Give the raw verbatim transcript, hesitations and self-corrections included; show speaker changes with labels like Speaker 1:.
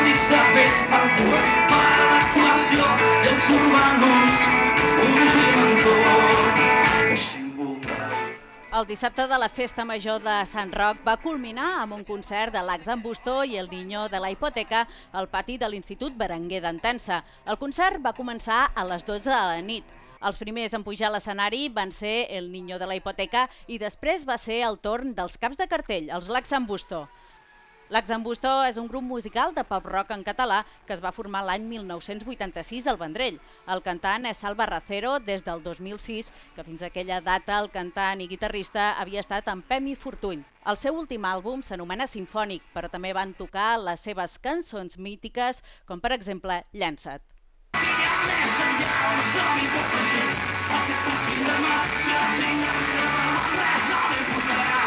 Speaker 1: còmics de fet fan cua per a l'actuació dels urbanos, un gigantor que s'involta.
Speaker 2: El dissabte de la Festa Major de Sant Roc va culminar amb un concert de l'Ax en Bustó i el Niño de la Hipoteca al pati de l'Institut Berenguer d'Entença. El concert va començar a les dotze de la nit. Els primers en pujar a l'escenari van ser el Niño de la Hipoteca i després va ser el torn dels caps de cartell, els l'Ax en Bustó. L'Ax en Bustó és un grup musical de pop-rock en català que es va formar l'any mil nou-cents vuitanta-sis al Vendrell. El cantant és Salva Racero des del dos mil sis, que fins a aquella data el cantant i guitarrista havia estat en Pemi Fortuny. El seu últim àlbum s'anomena Simfònic, però també van tocar les seves cançons mítiques, com per exemple Llança't. El que passi demà ja tinc res no m'importarà.